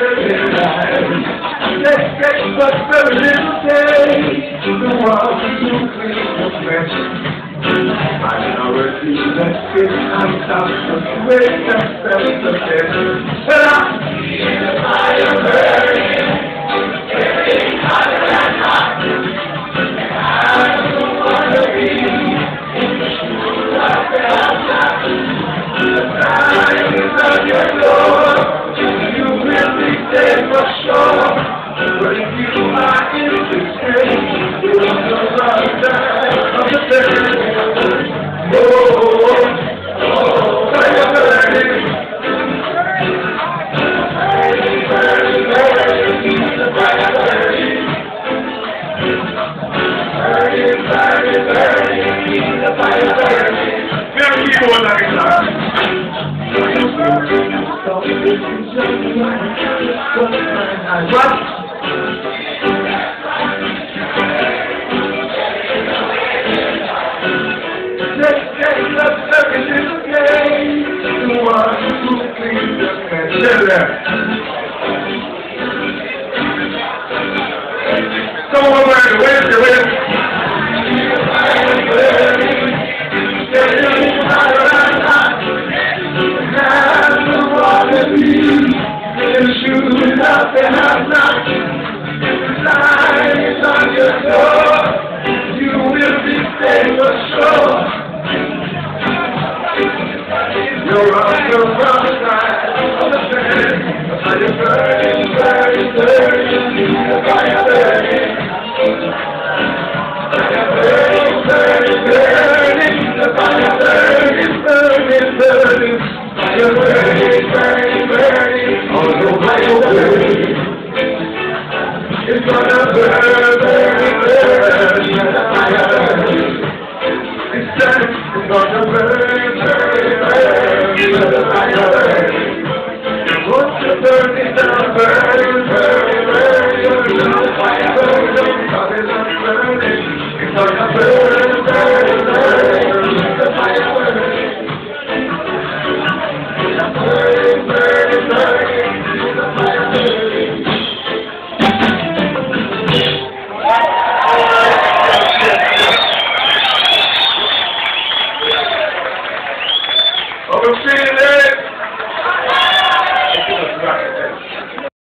Let's get but very little day. The one who cleans the flesh. Minority, let's get out of the way. That's the best. And I see the fire burning, getting hotter and hotter. I don't want to be in the shoes of that. The time is on your door. You will be dead for sure. But if you are in this case, you will not die of the day. Oh, fire burning. Burning, burning, burning. The fire burning. Burning, burning, burning. The fire burning. Very people like that. What? Let's get up every little day. The one who cleans the mess. Someone over there, wait. Shoes up and I'm not. The line is on your door. You will be staying for sure. You're on the wrong side of the fence. The fire burning, burning, burning. The fire burning. Fire burning, burning, burning. The fire burning, burning, burning. Fire burning, burning, burning. It's gonna burn.